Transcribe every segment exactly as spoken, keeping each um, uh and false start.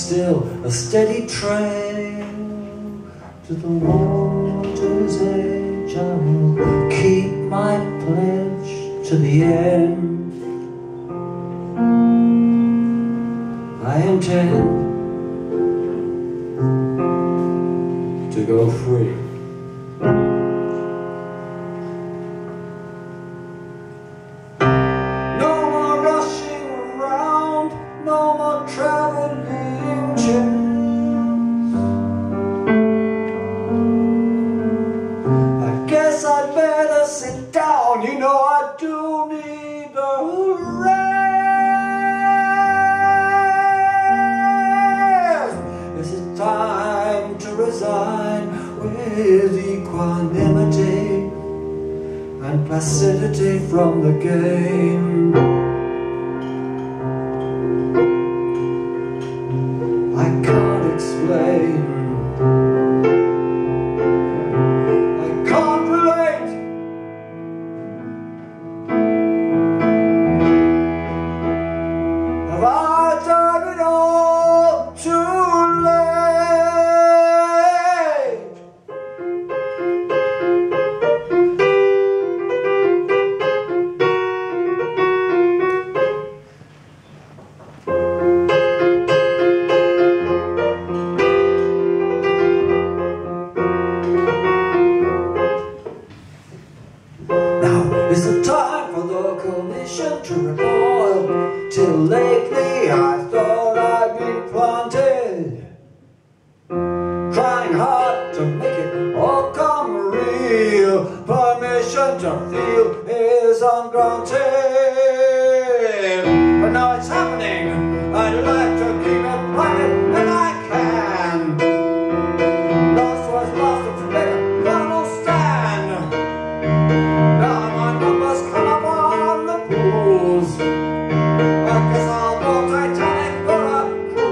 still a steady trail to the water's edge. I will keep my pledge to the end. I intend to go free. No more rushing around, no more traveling chance. I guess I'd better sit down, you know I do need a rest. Is it time to resign with equanimity and placidity from the game? I can't explain, I can't relate. Have I done it all too late? Now is the time for the commission to report. Till lately I thought I'd been planted, trying hard to make it all come real. Permission to feel is ungranted, but now it's happening. I'd like to keep it private, and I can. Lost was lost to make a final stand. Now my numbers come up on the pools. I guess I'll go Titanic for a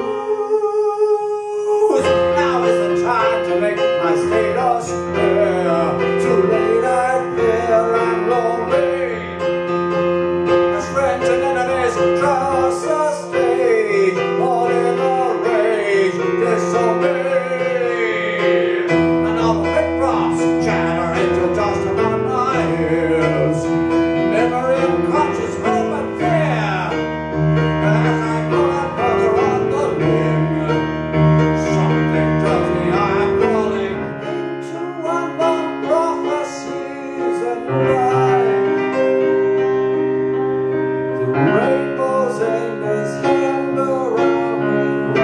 cruise. Now is the time to make my status clear. Too late I fear I'm lonely. As friends and enemies cross the stage, all in a rage, disobey. And all the big props chatter into dust around my ears. Memory unconscious hope and fear. As I go out further on the limb, something tells me I'm falling into unborn prophecies and lies. The rainbow's in his hand around with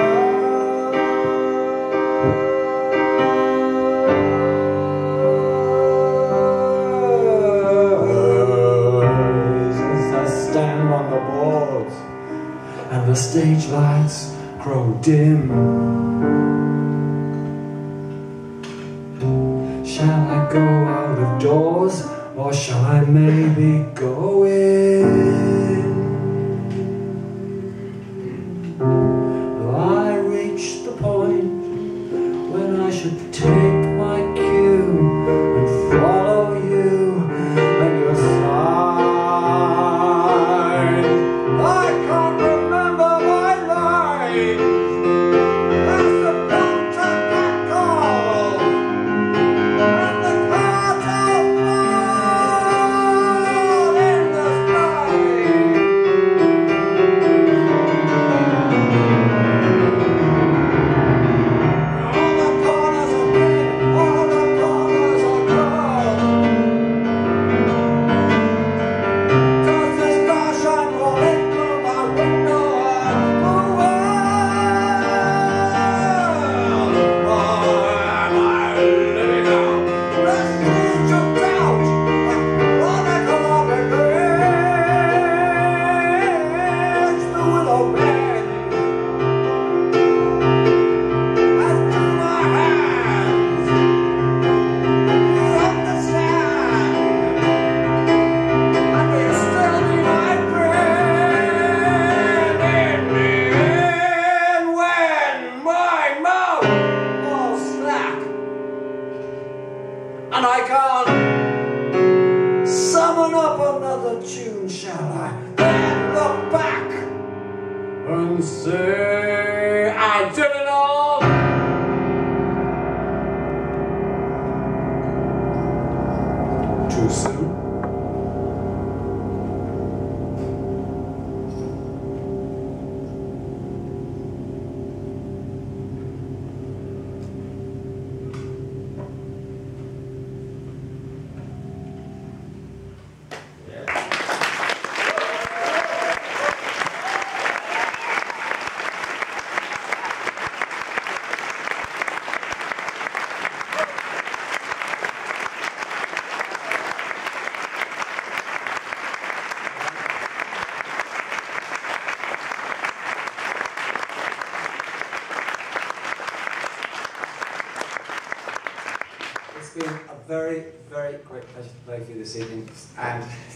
lies. As I stand on the boards and the stage lights grow dim, shall I go out of doors, or shall I maybe go in? Will I reach the point when I should take my cue and follow you and your side? I can't remember my life. That's the doctor that called, and the clouds all fall in the sky. All the corners are big, all the corners are cold. Does the starshine rolling through my window and the world? Or am I living out the siege of doubt, a chronicle of revenge? The willow bend and through my hands. You understand? And will you still be my friend in the end when my mouth falls slack and I can't summon up another tune? Shall I then look back and say I did been a very, very great pleasure to play for you this evening, and